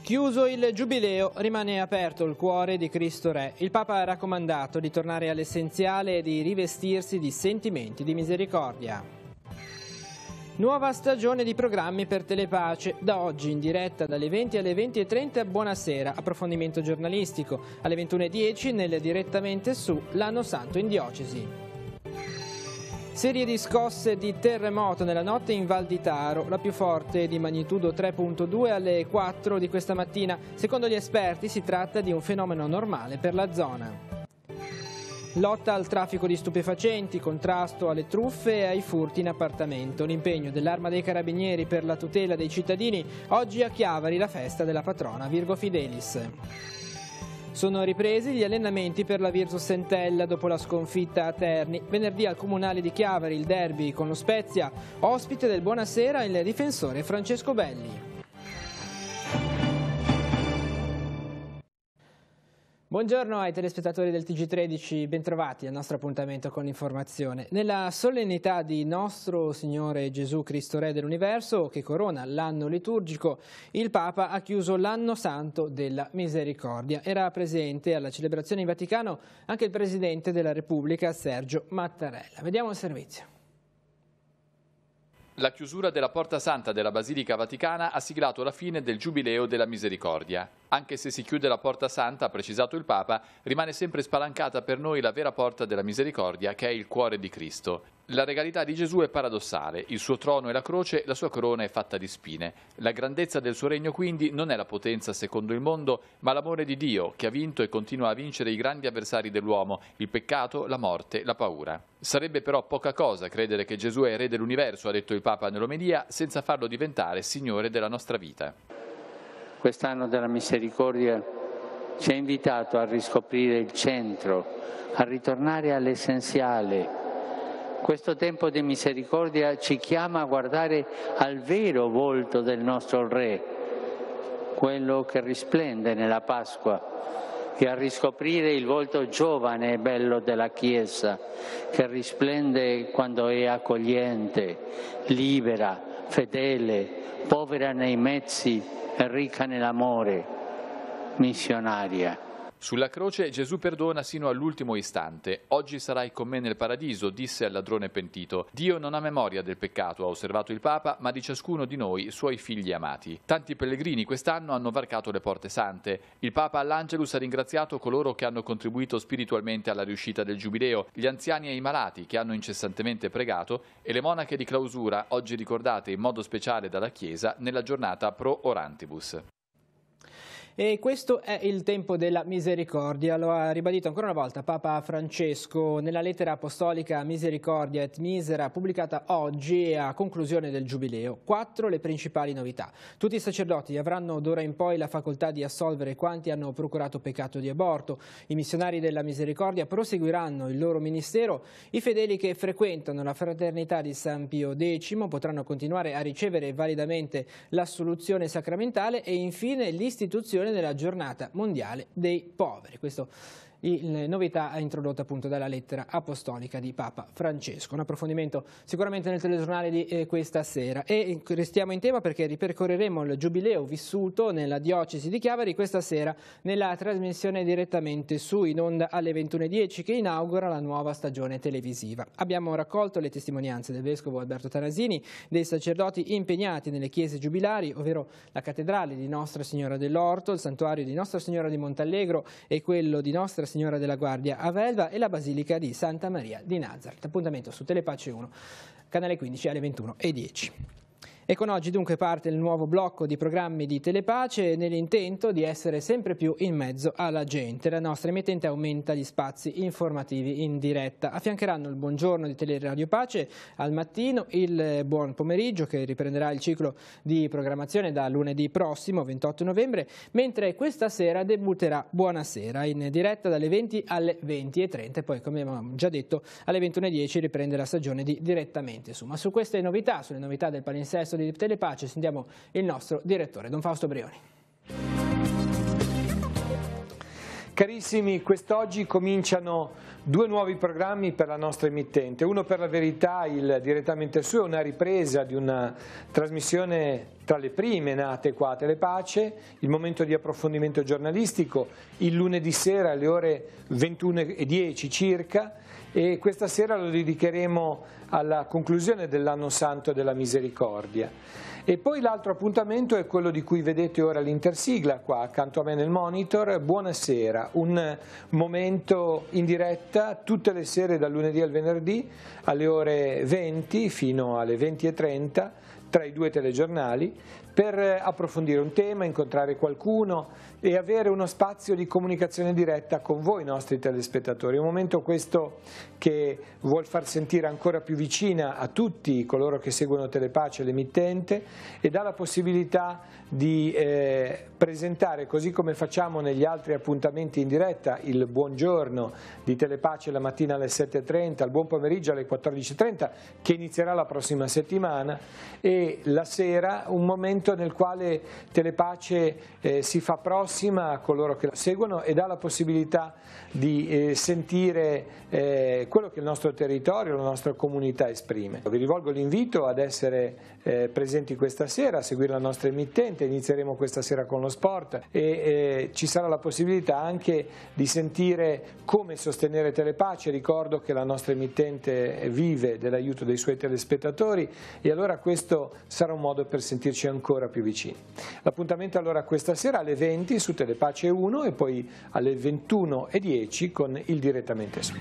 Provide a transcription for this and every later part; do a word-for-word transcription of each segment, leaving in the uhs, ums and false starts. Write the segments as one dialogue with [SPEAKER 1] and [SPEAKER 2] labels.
[SPEAKER 1] Chiuso il Giubileo, rimane aperto il cuore di Cristo Re. Il Papa ha raccomandato di tornare all'essenziale e di rivestirsi di sentimenti di misericordia. Nuova stagione di programmi per Telepace. Da oggi in diretta dalle venti alle venti e trenta, buonasera, approfondimento giornalistico. Alle ventuno e dieci nel Direttamente su l'Anno Santo in Diocesi. Serie di scosse di terremoto nella notte in Val di Taro, la più forte di magnitudo tre virgola due alle quattro di questa mattina. Secondo gli esperti si tratta di un fenomeno normale per la zona. Lotta al traffico di stupefacenti, contrasto alle truffe e ai furti in appartamento. L'impegno dell'Arma dei Carabinieri per la tutela dei cittadini. Oggi a Chiavari la festa della patrona Virgo Fidelis. Sono ripresi gli allenamenti per la Virtus Entella dopo la sconfitta a Terni. Venerdì al Comunale di Chiavari il derby con lo Spezia. Ospite del Buonasera il difensore Francesco Belli. Buongiorno ai telespettatori del T G tredici, bentrovati al nostro appuntamento con l'informazione. Nella solennità di Nostro Signore Gesù Cristo Re dell'Universo, che corona l'anno liturgico, il Papa ha chiuso l'Anno Santo della Misericordia. Era presente alla celebrazione in Vaticano anche il Presidente della Repubblica, Sergio Mattarella. Vediamo il servizio.
[SPEAKER 2] La chiusura della Porta Santa della Basilica Vaticana ha siglato la fine del Giubileo della Misericordia. Anche se si chiude la Porta Santa, ha precisato il Papa, rimane sempre spalancata per noi la vera porta della misericordia, che è il cuore di Cristo. La regalità di Gesù è paradossale, il suo trono è la croce, la sua corona è fatta di spine. La grandezza del suo regno quindi non è la potenza secondo il mondo, ma l'amore di Dio, che ha vinto e continua a vincere i grandi avversari dell'uomo, il peccato, la morte, la paura. Sarebbe però poca cosa credere che Gesù è re dell'universo, ha detto il Papa nell'omelia, senza farlo diventare Signore della nostra vita.
[SPEAKER 3] Quest'anno della misericordia ci ha invitato a riscoprire il centro, a ritornare all'essenziale. Questo tempo di misericordia ci chiama a guardare al vero volto del nostro Re, quello che risplende nella Pasqua, e a riscoprire il volto giovane e bello della Chiesa, che risplende quando è accogliente, libera, fedele, povera nei mezzi e ricca nell'amore, missionaria.
[SPEAKER 2] Sulla croce Gesù perdona sino all'ultimo istante. Oggi sarai con me nel paradiso, disse al ladrone pentito. Dio non ha memoria del peccato, ha osservato il Papa, ma di ciascuno di noi, suoi figli amati. Tanti pellegrini quest'anno hanno varcato le porte sante. Il Papa all'Angelus ha ringraziato coloro che hanno contribuito spiritualmente alla riuscita del Giubileo, gli anziani e i malati che hanno incessantemente pregato e le monache di clausura, oggi ricordate in modo speciale dalla Chiesa nella giornata Pro Orantibus.
[SPEAKER 1] E questo è il tempo della misericordia, lo ha ribadito ancora una volta Papa Francesco nella lettera apostolica Misericordia et Misera pubblicata oggi a conclusione del Giubileo. Quattro le principali novità. Tutti i sacerdoti avranno d'ora in poi la facoltà di assolvere quanti hanno procurato peccato di aborto. I missionari della misericordia proseguiranno il loro ministero. I fedeli che frequentano la fraternità di San Pio X potranno continuare a ricevere validamente l'assoluzione sacramentale e infine l'istituzione della giornata mondiale dei poveri. Questo la novità introdotta appunto dalla lettera apostolica di Papa Francesco. Un approfondimento sicuramente nel telegiornale di eh, questa sera. E restiamo in tema perché ripercorreremo il Giubileo vissuto nella diocesi di Chiavari questa sera nella trasmissione direttamente su in onda alle ventuno e dieci che inaugura la nuova stagione televisiva. Abbiamo raccolto le testimonianze del Vescovo Alberto Tarasini, dei sacerdoti impegnati nelle chiese giubilari, ovvero la cattedrale di Nostra Signora dell'Orto, il santuario di Nostra Signora di Montallegro e quello di Nostra Signora della Guardia a Velva e la Basilica di Santa Maria di Nazareth. Appuntamento su Telepace uno, canale quindici alle ventuno e dieci. E con oggi dunque parte il nuovo blocco di programmi di Telepace nell'intento di essere sempre più in mezzo alla gente. La nostra emittente aumenta gli spazi informativi in diretta. Affiancheranno il buongiorno di Teleradio Pace al mattino, il buon pomeriggio che riprenderà il ciclo di programmazione da lunedì prossimo, ventotto novembre, mentre questa sera debutterà Buonasera in diretta dalle venti alle venti e trenta e poi, come abbiamo già detto, alle ventuno e dieci riprende la stagione di Direttamente Su. Ma su queste novità, sulle novità del palinsesto di Telepace, sentiamo il nostro direttore, Don Fausto Brioni.
[SPEAKER 4] Carissimi, quest'oggi cominciano due nuovi programmi per la nostra emittente. Uno per la verità, il Direttamente Su, è una ripresa di una trasmissione tra le prime nate qua a Telepace, il momento di approfondimento giornalistico, il lunedì sera alle ore ventuno e dieci circa, e questa sera lo dedicheremo alla conclusione dell'anno santo della Misericordia. E poi l'altro appuntamento è quello di cui vedete ora l'intersigla qua accanto a me nel monitor. Buonasera, un momento in diretta tutte le sere dal lunedì al venerdì alle ore venti fino alle venti e trenta tra i due telegiornali, per approfondire un tema, incontrare qualcuno e avere uno spazio di comunicazione diretta con voi nostri telespettatori. Un momento questo che vuol far sentire ancora più vicina a tutti coloro che seguono Telepace, l'emittente, e dà la possibilità di eh, presentare, così come facciamo negli altri appuntamenti in diretta, il buongiorno di Telepace la mattina alle sette e trenta, il buon pomeriggio alle quattordici e trenta, che inizierà la prossima settimana, e la sera un momento nel quale Telepace eh, si fa prossima a coloro che la seguono e dà la possibilità di eh, sentire eh, quello che il nostro territorio, la nostra comunità esprime. Vi rivolgo l'invito ad essere eh, presenti questa sera, a seguire la nostra emittente. Inizieremo questa sera con lo sport e eh, ci sarà la possibilità anche di sentire come sostenere Telepace. Ricordo che la nostra emittente vive dell'aiuto dei suoi telespettatori e allora questo sarà un modo per sentirci ancora più vicini. L'appuntamento allora questa sera alle venti su Telepace uno e poi alle ventuno e dieci con il Direttamente Su.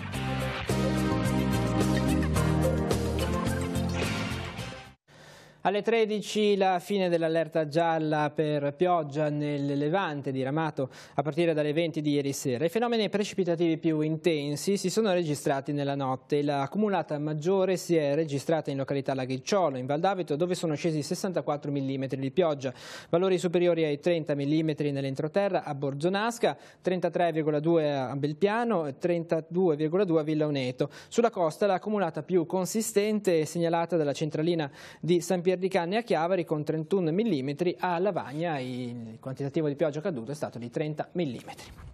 [SPEAKER 1] Alle tredici la fine dell'allerta gialla per pioggia nel Levante diramato a partire dalle venti di ieri sera. I fenomeni precipitativi più intensi si sono registrati nella notte. La cumulata maggiore si è registrata in località Laghicciolo, in Val d'Avito, dove sono scesi sessantaquattro millimetri di pioggia, valori superiori ai trenta millimetri nell'entroterra a Borzonasca, trentatré virgola due a Belpiano e trentadue virgola due a Villa Uneto. Sulla costa la cumulata più consistente è segnalata dalla centralina di San Pier di Canne a Chiavari con trentuno millimetri, a Lavagna il quantitativo di pioggia caduto è stato di trenta millimetri.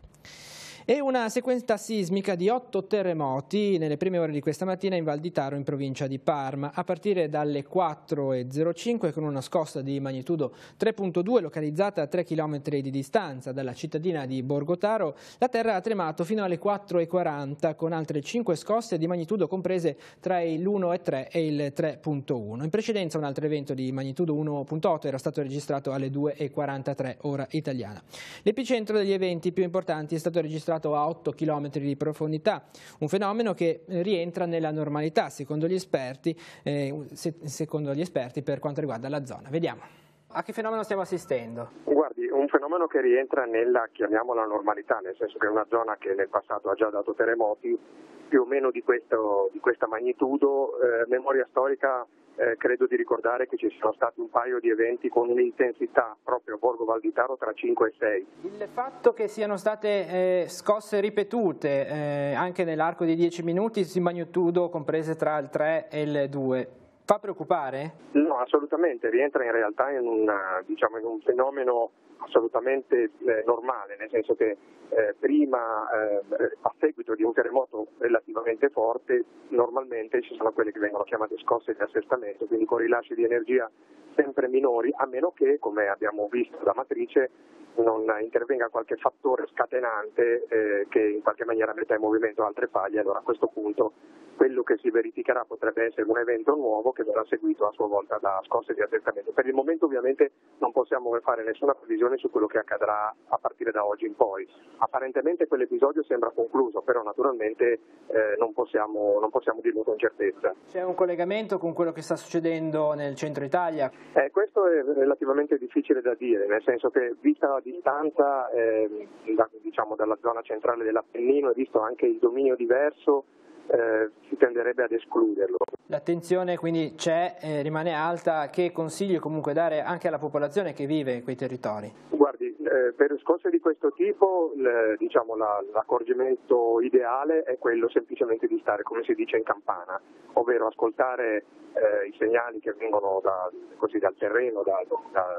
[SPEAKER 1] E una sequenza sismica di otto terremoti nelle prime ore di questa mattina in Val di Taro, in provincia di Parma, a partire dalle quattro e zero cinque con una scossa di magnitudo tre virgola due localizzata a tre chilometri di distanza dalla cittadina di Borgotaro. La terra ha tremato fino alle quattro e quaranta con altre cinque scosse di magnitudo comprese tra l'uno virgola tre e il tre virgola uno. In precedenza un altro evento di magnitudo uno virgola otto era stato registrato alle due e quarantatré ora italiana. L'epicentro degli eventi più importanti è stato registrato a otto chilometri di profondità, un fenomeno che rientra nella normalità secondo gli esperti, eh, se, secondo gli esperti per quanto riguarda la zona. Vediamo. A che fenomeno stiamo assistendo?
[SPEAKER 5] Guardi, un fenomeno che rientra nella, chiamiamola, normalità, nel senso che è una zona che nel passato ha già dato terremoti più o meno di, questo, di questa magnitudo. Eh, memoria storica, eh, credo di ricordare che ci sono stati un paio di eventi con un'intensità proprio a Borgo Val di Taro tra cinque e sei.
[SPEAKER 1] Il fatto che siano state eh, scosse ripetute eh, anche nell'arco di dieci minuti di magnitudo comprese tra il tre e il due, fa preoccupare?
[SPEAKER 5] No, assolutamente, rientra in realtà in, una, diciamo, in un fenomeno assolutamente eh, normale, nel senso che eh, prima, eh, a seguito di un terremoto relativamente forte, normalmente ci sono quelle che vengono chiamate scosse di assestamento, quindi con rilasci di energia sempre minori, a meno che, come abbiamo visto da matrice, non intervenga qualche fattore scatenante eh, che in qualche maniera metta in movimento altre faglie. Allora a questo punto quello che si verificherà potrebbe essere un evento nuovo che verrà seguito a sua volta da scosse di assestamento. Per il momento ovviamente non possiamo fare nessuna previsione su quello che accadrà a partire da oggi in poi. Apparentemente quell'episodio sembra concluso, però naturalmente eh, non possiamo, non possiamo dirlo con certezza.
[SPEAKER 1] C'è un collegamento con quello che sta succedendo nel centro Italia?
[SPEAKER 5] Eh, questo è relativamente difficile da dire, nel senso che vista la distanza eh, da, diciamo, dalla zona centrale dell'Appennino e visto anche il dominio diverso, Eh, si tenderebbe ad escluderlo.
[SPEAKER 1] L'attenzione quindi c'è, eh, rimane alta. Che consigli comunque dare anche alla popolazione che vive in quei territori?
[SPEAKER 5] Guardi, eh, per scosse di questo tipo le, diciamo, la, l'accorgimento ideale è quello semplicemente di stare, come si dice, in campana, ovvero ascoltare eh, i segnali che vengono da, così, dal terreno, da, da,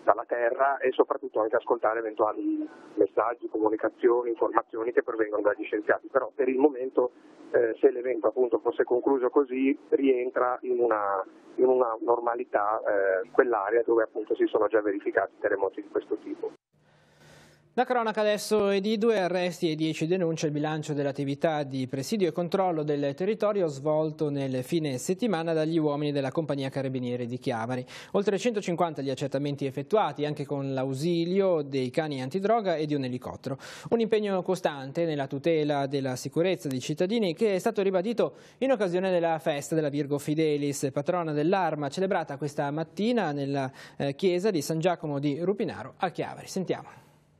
[SPEAKER 5] dalla terra e soprattutto anche ascoltare eventuali messaggi, comunicazioni, informazioni che provengono dagli scienziati. Però per il momento, eh, se l'evento appunto fosse concluso così, rientra in una, in una normalità eh, quell'area dove appunto si sono già verificati terremoti di questo tipo.
[SPEAKER 1] La cronaca adesso è di due arresti e dieci denunce, il bilancio dell'attività di presidio e controllo del territorio svolto nel fine settimana dagli uomini della compagnia Carabinieri di Chiavari. Oltre centocinquanta gli accertamenti effettuati, anche con l'ausilio dei cani antidroga e di un elicottero. Un impegno costante nella tutela della sicurezza dei cittadini che è stato ribadito in occasione della festa della Virgo Fidelis, patrona dell'Arma, celebrata questa mattina nella eh, chiesa di San Giacomo di Rupinaro a Chiavari. Sentiamo.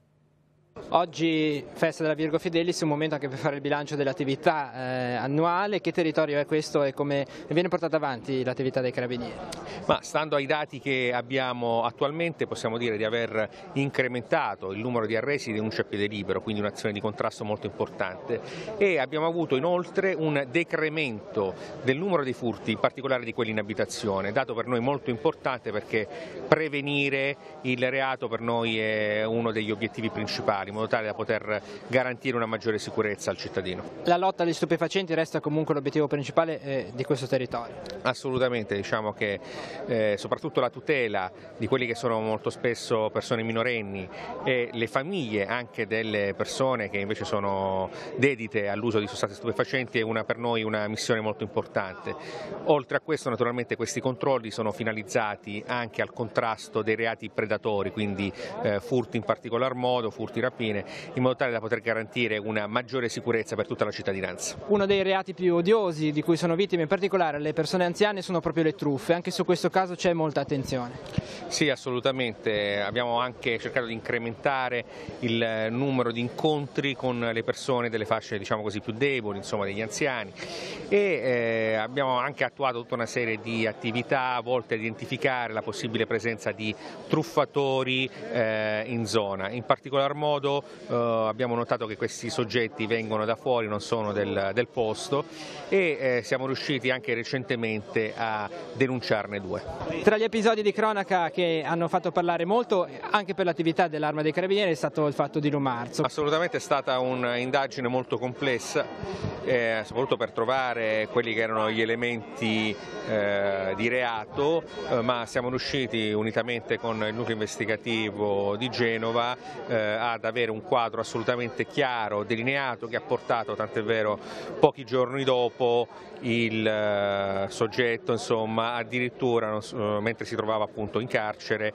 [SPEAKER 1] Oggi festa della Virgo Fidelis, un momento anche per fare il bilancio dell'attività eh, annuale. Che territorio è questo e come viene portata avanti l'attività dei Carabinieri?
[SPEAKER 6] Ma stando ai dati che abbiamo attualmente possiamo dire di aver incrementato il numero di arresti e denunce a piede libero, quindi un'azione di contrasto molto importante, e abbiamo avuto inoltre un decremento del numero dei furti, in particolare di quelli in abitazione, dato per noi molto importante perché prevenire il reato per noi è uno degli obiettivi principali, in modo tale da poter garantire una maggiore sicurezza al cittadino.
[SPEAKER 1] La lotta agli stupefacenti resta comunque l'obiettivo principale eh, di questo territorio?
[SPEAKER 6] Assolutamente, diciamo che eh, soprattutto la tutela di quelli che sono molto spesso persone minorenni e le famiglie anche delle persone che invece sono dedite all'uso di sostanze stupefacenti è una, per noi una missione molto importante. Oltre a questo naturalmente questi controlli sono finalizzati anche al contrasto dei reati predatori, quindi eh, furti in particolar modo, furti rapine, in modo tale da poter garantire una maggiore sicurezza per tutta la cittadinanza.
[SPEAKER 1] Uno dei reati più odiosi di cui sono vittime in particolare le persone anziane sono proprio le truffe, anche su questo caso c'è molta attenzione.
[SPEAKER 6] Sì, assolutamente, abbiamo anche cercato di incrementare il numero di incontri con le persone delle fasce diciamo così più deboli, insomma degli anziani, e eh, abbiamo anche attuato tutta una serie di attività volte a identificare la possibile presenza di truffatori eh, in zona. In particolar modo eh, abbiamo notato che questi soggetti vengono da fuori, non sono del, del posto, e eh, siamo riusciti anche recentemente a denunciarne due.
[SPEAKER 1] Tra gli episodi di cronaca che hanno fatto parlare molto anche per l'attività dell'Arma dei Carabinieri è stato il fatto di Lumarzo.
[SPEAKER 6] Assolutamente è stata un'indagine molto complessa, eh, soprattutto per trovare quelli che erano gli elementi eh, di reato, eh, ma siamo riusciti unitamente con il nucleo investigativo di Genova eh, ad avere un quadro assolutamente chiaro, delineato, che ha portato, tant'è vero, pochi giorni dopo il eh, soggetto, insomma, addirittura non so, mentre si trovava appunto in carcere,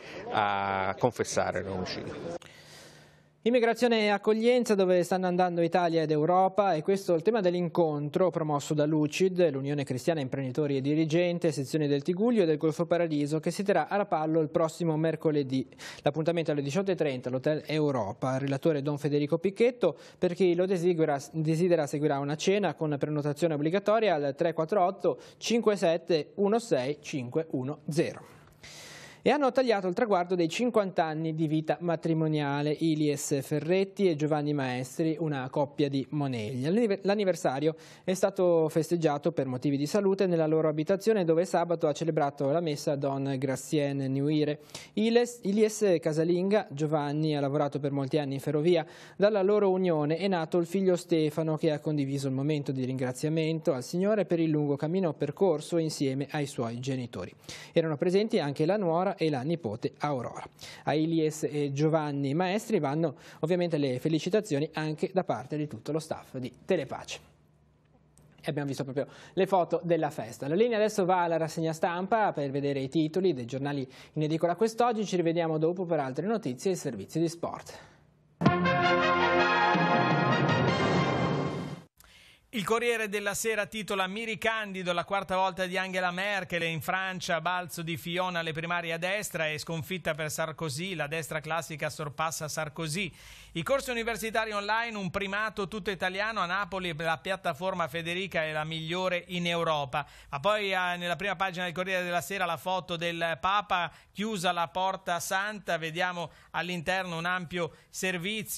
[SPEAKER 6] a confessare l'omicidio.
[SPEAKER 1] Immigrazione e accoglienza, dove stanno andando Italia ed Europa, e questo è il tema dell'incontro promosso da Lucid, l'Unione Cristiana Imprenditori e Dirigenti, sezioni del Tigullio e del Golfo Paradiso, che si terrà a Rapallo il prossimo mercoledì. L'appuntamento alle diciotto e trenta all'Hotel Europa. Il relatore Don Federico Picchetto, per chi lo desidera, desidera seguirà una cena con prenotazione obbligatoria al tre quattro otto cinque sette uno sei cinque uno zero. E hanno tagliato il traguardo dei cinquanta anni di vita matrimoniale Ilies Ferretti e Giovanni Maestri, una coppia di Moneglia. L'anniversario è stato festeggiato per motivi di salute nella loro abitazione, dove sabato ha celebrato la messa Don Gracien Nuire. Ilies, Ilies casalinga, Giovanni ha lavorato per molti anni in ferrovia. Dalla loro unione è nato il figlio Stefano, che ha condiviso il momento di ringraziamento al Signore per il lungo cammino percorso insieme ai suoi genitori. Erano presenti anche la nuora e la nipote Aurora. A Ilies e Giovanni Maestri vanno ovviamente le felicitazioni anche da parte di tutto lo staff di Telepace. E abbiamo visto proprio le foto della festa. La linea adesso va alla rassegna stampa per vedere i titoli dei giornali in edicola quest'oggi. Ci rivediamo dopo per altre notizie e servizi di sport.
[SPEAKER 7] Il Corriere della Sera titola Miri Candido, la quarta volta di Angela Merkel in Francia, balzo di Fiona alle primarie a destra e sconfitta per Sarkozy, la destra classica sorpassa Sarkozy. I corsi universitari online, un primato tutto italiano, a Napoli la piattaforma Federica è la migliore in Europa. Ma poi eh, nella prima pagina del Corriere della Sera la foto del Papa, chiusa la porta santa, vediamo all'interno un ampio servizio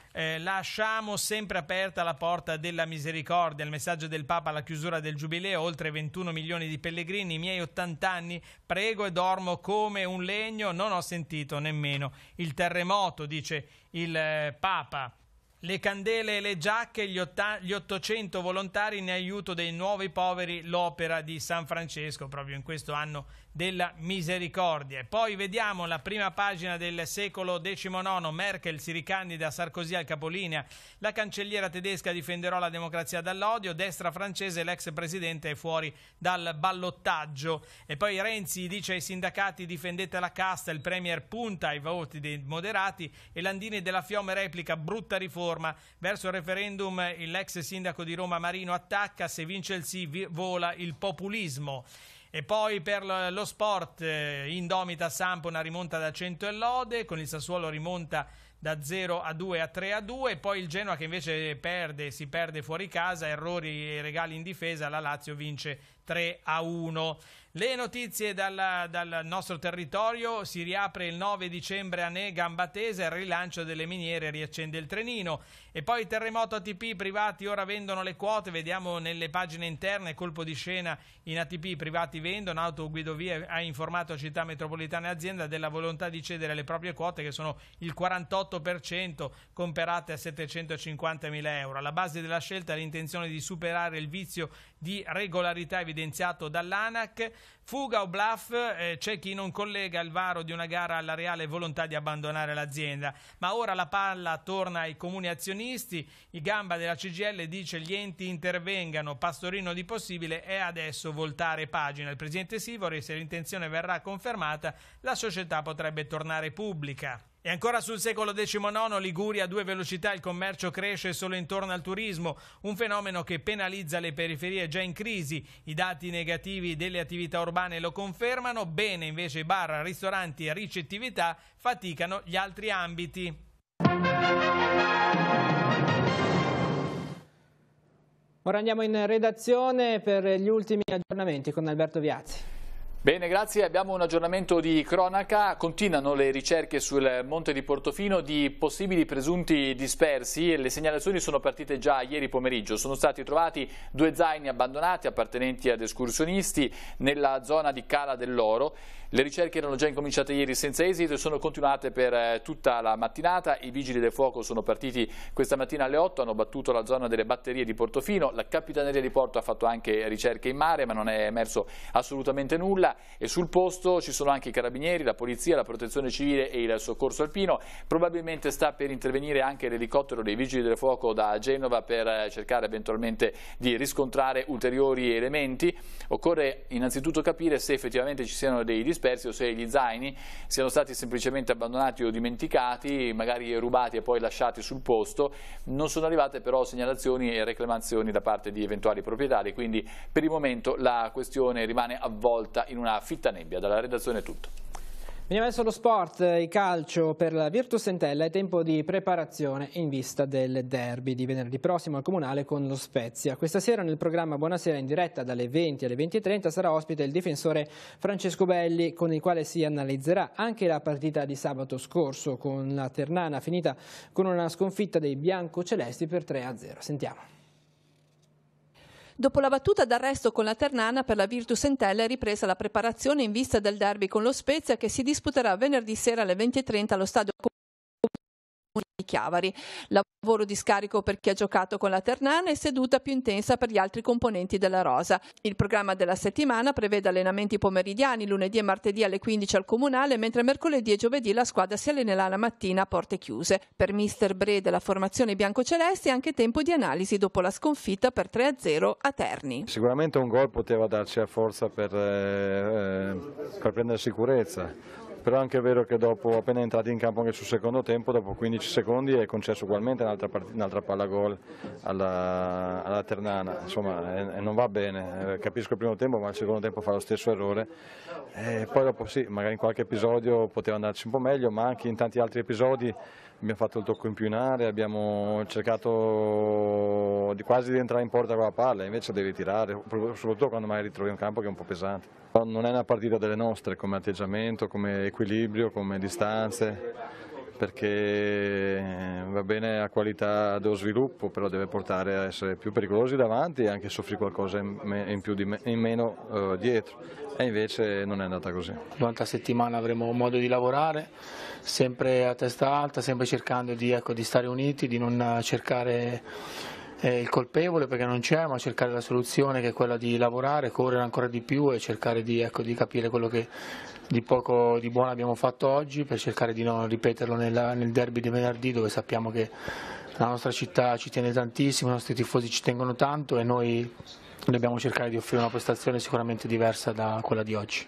[SPEAKER 7] Eh, lasciamo sempre aperta la porta della misericordia. Il messaggio del Papa alla chiusura del Giubileo: oltre ventuno milioni di pellegrini, i miei ottanta anni, prego e dormo come un legno, non ho sentito nemmeno il terremoto, dice il eh, Papa. Le candele e le giacche, gli, gli ottocento volontari in aiuto dei nuovi poveri, l'opera di San Francesco proprio in questo anno della misericordia. E poi vediamo la prima pagina del secolo diciannove, Merkel si ricandida, Sarkozy al capolinea, la cancelliera tedesca difenderò la democrazia dall'odio, destra francese, l'ex presidente è fuori dal ballottaggio. E poi Renzi dice ai sindacati difendete la casta, il premier punta ai voti dei moderati e Landini della Fiome replica brutta riforma, verso il referendum l'ex sindaco di Roma Marino attacca, se vince il sì vola il populismo. E poi per lo sport, eh, indomita Samp una rimonta da cento e lode, con il Sassuolo rimonta da zero a due a tre a due, e poi il Genoa che invece perde, si perde fuori casa, errori e regali in difesa, la Lazio vince tre a uno. Le notizie dal, dal nostro territorio: si riapre il nove dicembre a Ne Gambatese, il rilancio delle miniere riaccende il trenino. E poi terremoto A T P, privati ora vendono le quote, vediamo nelle pagine interne, colpo di scena in A T P, privati vendono, Autoguidovie ha informato Città Metropolitana e azienda della volontà di cedere le proprie quote che sono il quarantotto per cento, comperate a settecentocinquantamila euro. Alla base della scelta l'intenzione di superare il vizio di regolarità evidenziato dall'ANAC. Fuga o bluff? Eh, c'è chi non collega il varo di una gara alla reale volontà di abbandonare l'azienda, ma ora la palla torna ai comuni azionisti. Il Gamba della C G I L dice gli enti intervengano, Pastorino di possibile è adesso voltare pagina. Il presidente Sivori: se l'intenzione verrà confermata la società potrebbe tornare pubblica. E ancora sul secolo diciannove, Liguria a due velocità, il commercio cresce solo intorno al turismo, un fenomeno che penalizza le periferie già in crisi. I dati negativi delle attività urbane lo confermano, bene invece bar, ristoranti e ricettività, faticano gli altri ambiti.
[SPEAKER 1] Ora andiamo in redazione per gli ultimi aggiornamenti con Alberto Viazzi.
[SPEAKER 2] Bene, grazie. Abbiamo un aggiornamento di cronaca. Continuano le ricerche sul Monte di Portofino di possibili presunti dispersi. Le segnalazioni sono partite già ieri pomeriggio. Sono stati trovati due zaini abbandonati appartenenti ad escursionisti nella zona di Cala dell'Oro. Le ricerche erano già incominciate ieri senza esito e sono continuate per tutta la mattinata. I vigili del fuoco sono partiti questa mattina alle otto, hanno battuto la zona delle batterie di Portofino. La Capitaneria di Porto ha fatto anche ricerche in mare, ma non è emerso assolutamente nulla. E sul posto ci sono anche i carabinieri, la polizia, la protezione civile e il soccorso alpino. Probabilmente sta per intervenire anche l'elicottero dei vigili del fuoco da Genova per cercare eventualmente di riscontrare ulteriori elementi. Occorre innanzitutto capire se effettivamente ci siano dei dispersi o se gli zaini siano stati semplicemente abbandonati o dimenticati, magari rubati e poi lasciati sul posto. Non sono arrivate però segnalazioni e reclamazioni da parte di eventuali proprietari, quindi per il momento la questione rimane avvolta in una fitta nebbia. Dalla redazione è tutto.
[SPEAKER 1] Veniamo adesso allo sport, il calcio per la Virtus Entella, è tempo di preparazione in vista del derby di venerdì prossimo al Comunale con lo Spezia. Questa sera nel programma Buonasera in diretta dalle venti alle venti e trenta sarà ospite il difensore Francesco Belli, con il quale si analizzerà anche la partita di sabato scorso con la Ternana, finita con una sconfitta dei biancocelesti per tre a zero. Sentiamo.
[SPEAKER 8] Dopo la battuta d'arresto con la Ternana, per la Virtus Entella è ripresa la preparazione in vista del derby con lo Spezia, che si disputerà venerdì sera alle venti e trenta allo stadio di Chiavari. Lavoro di scarico per chi ha giocato con la Ternana e seduta più intensa per gli altri componenti della rosa. Il programma della settimana prevede allenamenti pomeridiani lunedì e martedì alle quindici al Comunale, mentre mercoledì e giovedì la squadra si allenerà la mattina a porte chiuse. Per mister Bre della formazione biancocelesti è anche tempo di analisi dopo la sconfitta per tre a zero a Terni.
[SPEAKER 9] Sicuramente un gol poteva darci la forza per, eh, per prendere sicurezza. Però è anche vero che dopo, appena entrati in campo anche sul secondo tempo, dopo quindici secondi è concesso ugualmente un'altra, un'altra palla gol alla, alla Ternana. Insomma, e, e non va bene. Eh, capisco il primo tempo, ma il secondo tempo fa lo stesso errore. E poi dopo sì, magari in qualche episodio poteva andarci un po' meglio, ma anche in tanti altri episodi abbiamo fatto il tocco in più in area, abbiamo cercato di quasi di entrare in porta con la palla, invece devi tirare, soprattutto quando magari trovi un campo che è un po' pesante. Non è una partita delle nostre come atteggiamento, come equilibrio, come distanze, perché va bene la qualità dello sviluppo, però deve portare a essere più pericolosi davanti e anche soffrire qualcosa in più di me, in meno uh, dietro, e invece non è andata così.
[SPEAKER 10] Durante la settimana avremo modo di lavorare sempre a testa alta, sempre cercando di, ecco, di stare uniti, di non cercare eh, il colpevole perché non c'è, ma cercare la soluzione, che è quella di lavorare, correre ancora di più e cercare di, ecco, di capire quello che di poco di buono abbiamo fatto oggi, per cercare di non ripeterlo nel, nel derby di venerdì, dove sappiamo che la nostra città ci tiene tantissimo, i nostri tifosi ci tengono tanto e noi dobbiamo cercare di offrire una prestazione sicuramente diversa da quella di oggi.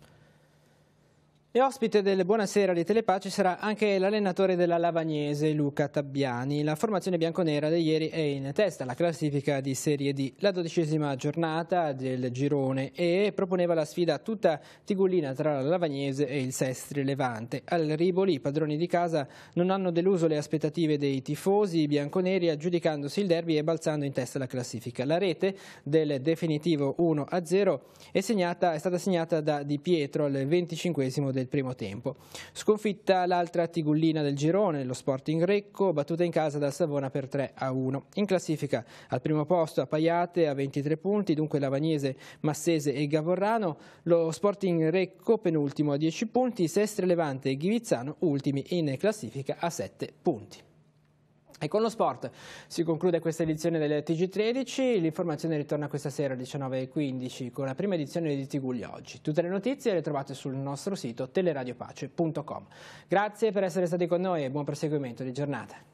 [SPEAKER 1] E ospite del Buonasera di Telepace sarà anche l'allenatore della Lavagnese, Luca Tabbiani. La formazione bianconera di ieri è in testa alla classifica di Serie D, la dodicesima giornata del girone, e proponeva la sfida tutta tigullina tra la Lavagnese e il Sestri Levante. Al Riboli i padroni di casa non hanno deluso le aspettative dei tifosi bianconeri, aggiudicandosi il derby e balzando in testa alla classifica. La rete del definitivo uno a zero è, segnata, è stata segnata da Di Pietro al venticinquesimo del primo tempo. Sconfitta l'altra tigullina del girone, lo Sporting Recco, battuta in casa dal Savona per tre a uno. In classifica al primo posto Appaiate a ventitré punti, dunque Lavagnese, Massese e Gavorrano, lo Sporting Recco penultimo a dieci punti, Sestri Levante e Ghivizzano ultimi in classifica a sette punti. E con lo sport si conclude questa edizione del T G tredici, l'informazione ritorna questa sera alle diciannove e quindici con la prima edizione di Tiguglia Oggi. Tutte le notizie le trovate sul nostro sito teleradiopace punto com. Grazie per essere stati con noi e buon proseguimento di giornata.